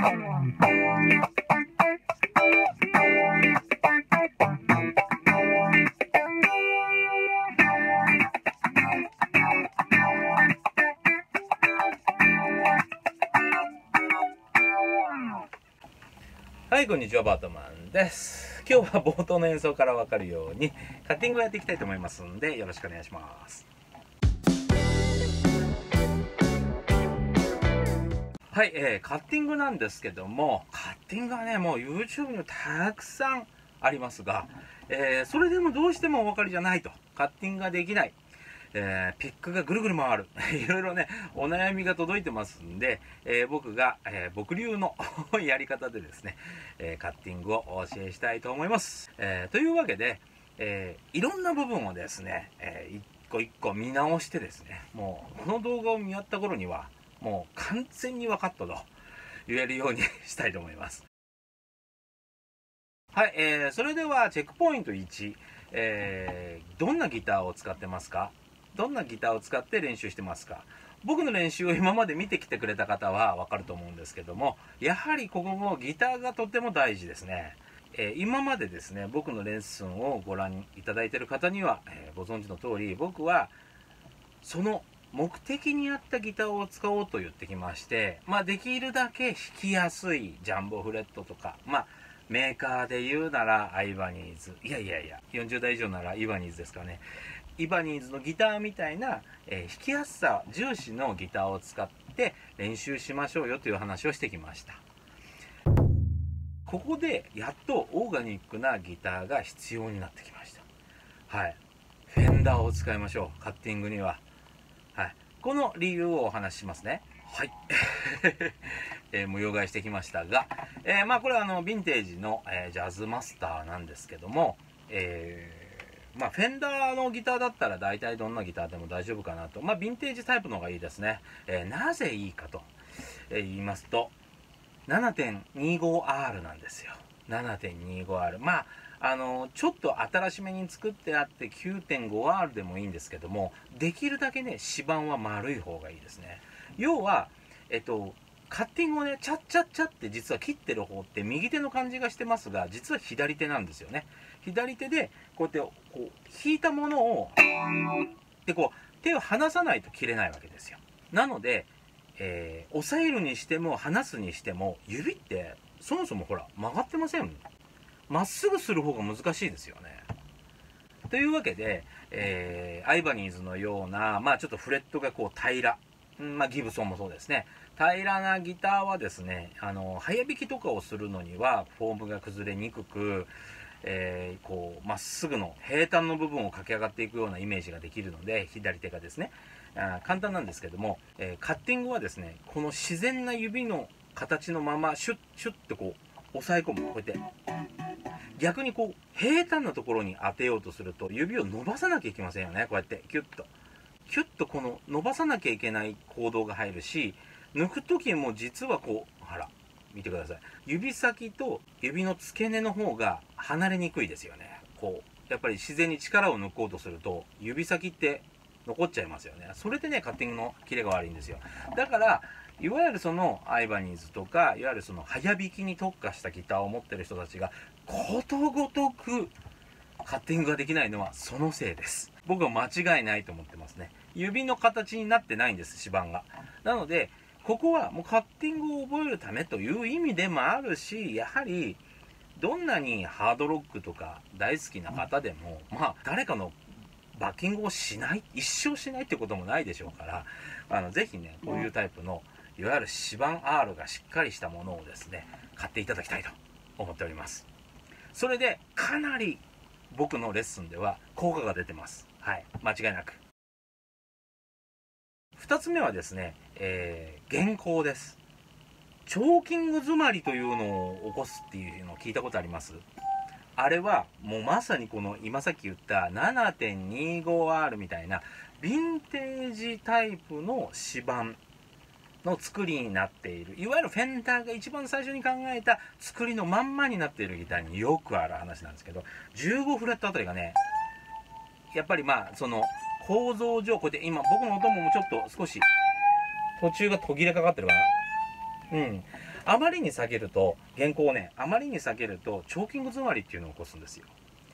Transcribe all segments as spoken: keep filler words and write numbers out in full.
はい、こんにちは、バートマンです。今日は冒頭の演奏から分かるようにカッティングをやっていきたいと思いますんで、よろしくお願いします。はい、えー、カッティングなんですけども、カッティングはね、もう YouTube にもたくさんありますが、えー、それでもどうしてもお分かりじゃないと、カッティングができない、えー、ピックがぐるぐる回るいろいろねお悩みが届いてますんで、えー、僕が、えー、僕流のやり方でですね、えー、カッティングをお教えしたいと思います、えー、というわけで、えー、いろんな部分をですね、えー、一個一個見直してですね、もうこの動画を見終わった頃にはもう完全に分かったと言えるようにしたいと思います。はい、えー、それではチェックポイントいち、えー、どんなギターを使ってますか？どんなギターを使って練習してますか？僕の練習を今まで見てきてくれた方はわかると思うんですけども、やはりここもギターがとても大事ですね。えー、今までですね、僕のレッスンをご覧いただいている方には、えー、ご存知の通り、僕はその目的に合ったギターを使おうと言ってきまして、まあできるだけ弾きやすいジャンボフレットとか、まあメーカーで言うならアイバニーズ、いやいやいや、よんじゅう代以上ならイバニーズですかね。イバニーズのギターみたいな、えー、弾きやすさ重視のギターを使って練習しましょうよという話をしてきました。ここでやっとオーガニックなギターが必要になってきました。はい。フェンダーを使いましょう、カッティングには。はい。この理由をお話ししますね。はい。えー、模様替えしてきましたが、えー、まあこれはあのヴィンテージの、えー、ジャズマスターなんですけども、えー、まあフェンダーのギターだったら大体どんなギターでも大丈夫かなと。まあヴィンテージタイプの方がいいですね。えー、なぜいいかと、えー、言いますと、ななてんにじゅうごアール なんですよ。ななてんにじゅうごアール。まああのちょっと新しめに作ってあって きゅうてんごアール でもいいんですけども、できるだけね指板は丸い方がいいですね。要はえっとカッティングをねチャッチャッチャって実は切ってる方って右手の感じがしてますが、実は左手なんですよね。左手でこうやってこう引いたものをでこう手を離さないと切れないわけですよ。なので、えー、押さえるにしても離すにしても指ってそもそもほら曲がってません。まっすぐする方が難しいですよね。というわけで、えー、アイバニーズのような、まあちょっとフレットがこう平ら、まあギブソンもそうですね、平らなギターはですね、あの早弾きとかをするのにはフォームが崩れにくく、えー、こうまっすぐの平坦の部分を駆け上がっていくようなイメージができるので、左手がですね、あ簡単なんですけども、えー、カッティングはですね、この自然な指の形のままシュッシュッとこう押さえ込む、こうやって逆にこう平坦なところに当てようとすると指を伸ばさなきゃいけませんよね。こうやってキュッとキュッとこの伸ばさなきゃいけない行動が入るし、抜く時も実はこうほら見てください、指先と指の付け根の方が離れにくいですよね。こうやっぱり自然に力を抜こうとすると指先って残っちゃいますよね。それでねカッティングのキレが悪いんですよ。だからいわゆるそのアイバニーズとかいわゆるその早弾きに特化したギターを持ってる人たちがことごとくカッティングができないのはそのせいです。僕は間違いないと思ってますね。指の形になってないんです、指板が。なのでここはもうカッティングを覚えるためという意味でもあるし、やはりどんなにハードロックとか大好きな方でもまあ誰かのバッキングをしない、一生しないってこともないでしょうから、あのぜひねこういうタイプのいわゆる指板 R がしっかりしたものをですね買っていただきたいと思っております。それでかなり僕のレッスンでは効果が出てます。はい、間違いなく。ふたつめはですね、えー、原稿です。チョーキング詰まりというのを起こすっていうのを聞いたことあります？あれはもうまさにこの今さっき言った ななてんにじゅうごアール みたいなヴィンテージタイプの指板の作りになっている、いわゆるフェンダーが一番最初に考えた作りのまんまになっているギターによくある話なんですけど、じゅうごフレットあたりがねやっぱりまあその構造上こうやって今僕の音もちょっと少し途中が途切れかかってるかな。うんあまりに下げると、原稿をね、あまりに下げると、チョーキング詰まりっていうのを起こすんですよ。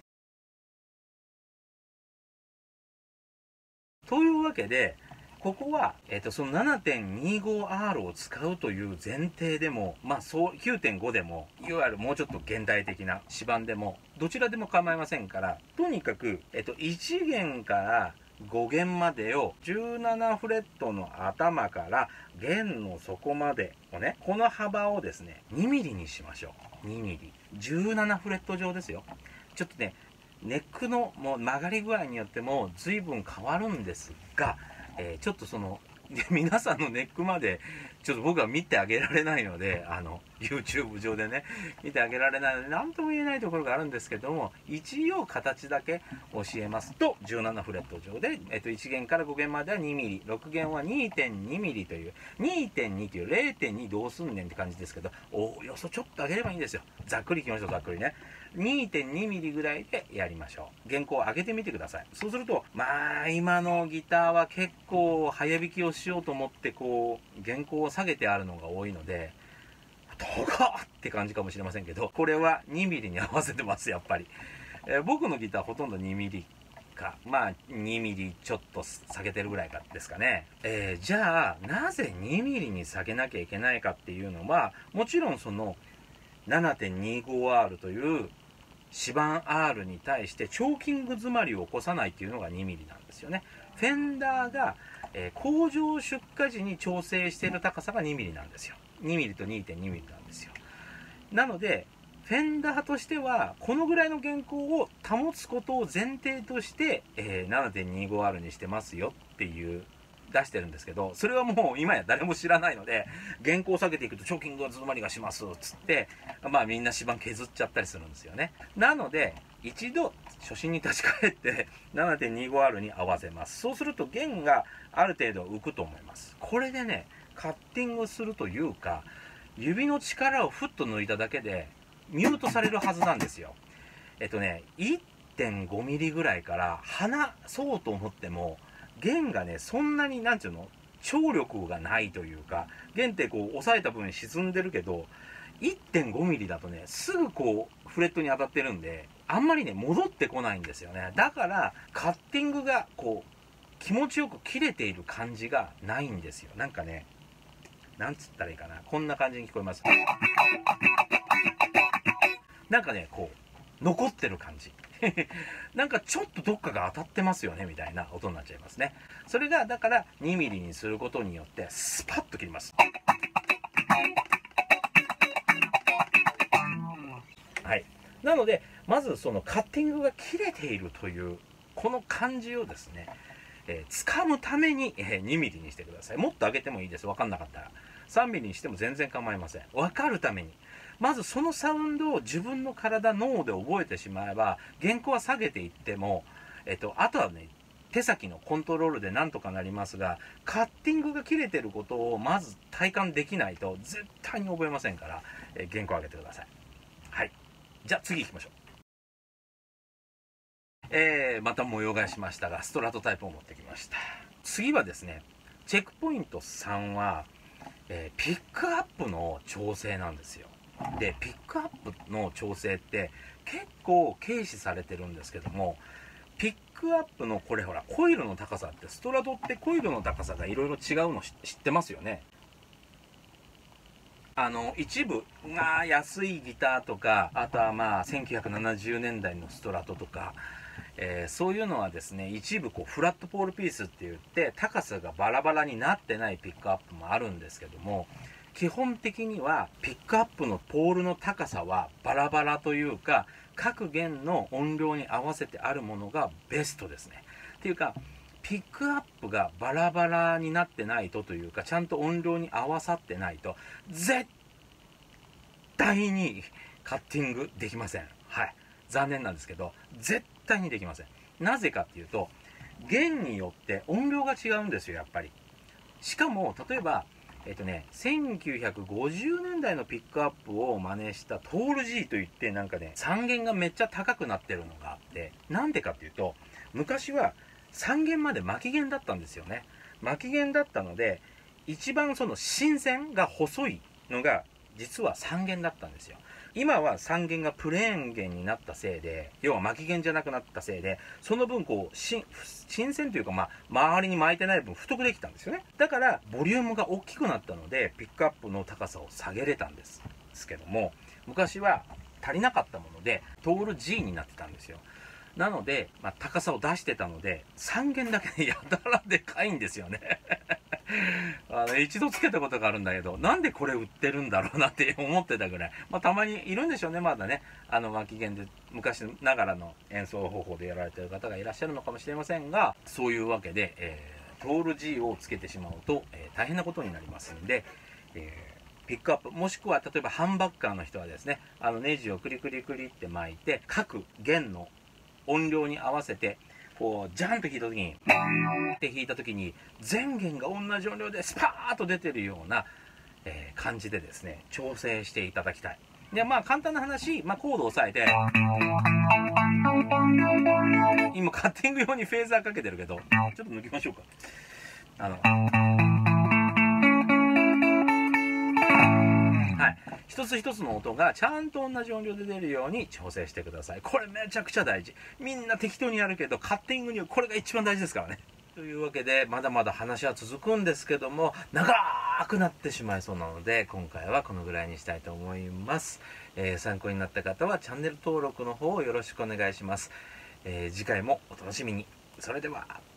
というわけで、ここは、えっと、その ななてんにごアール を使うという前提でも、まあ、そう、きゅうてんご でも、いわゆるもうちょっと現代的な指板でも、どちらでも構いませんから、とにかく、えっと、いち弦からご弦までをじゅうななフレットの頭から弦の底までをね、この幅をですね、にミリにしましょう。にミリ。じゅうななフレット上ですよ。ちょっとね、ネックのもう曲がり具合によっても随分変わるんですが、えー、ちょっとその皆さんのネックまでちょっと僕は見てあげられないので、あの YouTube 上でね見てあげられないので何とも言えないところがあるんですけども、一応形だけ教えますと、じゅうななフレット上で、えっと、いち弦からご弦まではにミリ、ろく弦は にてんにミリという にてんに という れいてんに どうすんねんって感じですけど、およそちょっと上げればいいんですよ。ざっくりいきましょう。ざっくりね にてんにミリぐらいでやりましょう。原稿を上げてみてください。そうすると、まあ今のギターは結構早弾きをしようと思ってこう原稿を下げてあるのが多いので、高っって感じかもしれませんけど、これはにミリに合わせてます。やっぱり、えー、僕のギターほとんどにミリか、まあにミリちょっと下げてるぐらいかですかね。えー、じゃあなぜにミリに下げなきゃいけないかっていうのは、もちろんその ななてんにごアール という指板 R に対してチョーキング詰まりを起こさないっていうのがにミリなんですよね。フェンダーが、えー、工場出荷時に調整している高さがにミリなんですよ。にミリと にてんにミリなんですよ。なのでフェンダーとしてはこのぐらいの原稿を保つことを前提として、えー、ななてんにごアール にしてますよっていう出してるんですけど、それはもう今や誰も知らないので、原稿を下げていくとチョーキング詰まりがしますっつって、まあみんな指板削っちゃったりするんですよね。なので一度初心に立ち返って ななてんにごアール に合わせます。そうすると弦がある程度浮くと思います。これでね、カッティングするというか、指の力をふっと抜いただけでミュートされるはずなんですよ。えっとね いってんごミリぐらいから離そうと思っても弦がね、そんなになんていうの、張力がないというか、弦ってこう押さえた分沈んでるけど いってんごミリだとね、すぐこうフレットに当たってるんで、あんまりね戻ってこないんですよね。だからカッティングがこう気持ちよく切れている感じがないんですよ。なんかね、なんつったらいいかな、こんな感じに聞こえます。なんかね、こう残ってる感じなんかちょっとどっかが当たってますよねみたいな音になっちゃいますね。それがだからにミリにすることによってスパッと切ります。はい。なのでまずそのカッティングが切れているというこの感じをですね、えー、掴むために、えー、にミリにしてください。もっと上げてもいいです。分かんなかったらさんミリにしても全然構いません。分かるためにまずそのサウンドを自分の体脳で覚えてしまえば、原稿は下げていっても、えっと、あとはね手先のコントロールでなんとかなりますが、カッティングが切れてることをまず体感できないと絶対に覚えませんから、えー、原稿上げてください。はい。じゃあ次行きましょう。えー、また模様替えしましたが、ストラトタイプを持ってきました。次はですね、チェックポイントさんは、えー、ピックアップの調整なんですよ。でピックアップの調整って結構軽視されてるんですけども、ピックアップのこれほらコイルの高さって、ストラトってコイルの高さがいろいろ違うの知ってますよね。あの一部が安いギターとか、あとはまあせんきゅうひゃくななじゅうねんだいのストラトとか、えー、そういうのはですね、一部こうフラットポールピースって言って高さがバラバラになってないピックアップもあるんですけども、基本的にはピックアップのポールの高さはバラバラというか、各弦の音量に合わせてあるものがベストですね。っていうかピックアップがバラバラになってないとというか、ちゃんと音量に合わさってないと絶対にカッティングできません。はい、残念なんですけど絶対にできません。なぜかっていうと、弦によって音量が違うんですよ、やっぱり。しかも例えばえっとね、せんきゅうひゃくごじゅうねんだいのピックアップを真似したトール G といって、なんかねさん弦がめっちゃ高くなってるのがあって、なんでかっていうと、昔はさん弦まで巻き弦だったんですよね。巻き弦だったので一番その芯線が細いのが実はさん弦だったんですよ。今はさん弦がプレーン弦になったせいで、要は巻き弦じゃなくなったせいで、その分こう新鮮というか、まあ、周りに巻いてない分太くできたんですよね。だからボリュームが大きくなったので、ピックアップの高さを下げれたんですですけども、昔は足りなかったものでトール G になってたんですよ。なので、まあ、高さを出してたのでさん弦だけでやたらでかいんですよねあの一度つけたことがあるんだけど、なんでこれ売ってるんだろうなって思ってたぐらい、まあ、たまにいるんでしょうね、まだね、あの巻き弦で昔ながらの演奏方法でやられてる方がいらっしゃるのかもしれませんが、そういうわけで、えー、トール G をつけてしまうと、えー、大変なことになりますんで、えー、ピックアップ、もしくは例えばハンバッカーの人はですね、あのネジをクリクリクリって巻いて、各弦の音量に合わせてこうジャンと弾いた時にって弾いた時に全弦が同じ音量でスパーッと出てるような、えー、感じでですね調整していただきたい。でまあ簡単な話、まあ、コードを押さえて、今カッティング用にフェーザーかけてるけど、ちょっと抜きましょうか。あのはい一つ一つの音がちゃんと同じ音量で出るように調整してください。これめちゃくちゃ大事。みんな適当にやるけど、カッティングにはこれが一番大事ですからね。というわけで、まだまだ話は続くんですけども、長くなってしまいそうなので、今回はこのぐらいにしたいと思います。えー、参考になった方はチャンネル登録の方をよろしくお願いします。えー、次回もお楽しみに。それでは。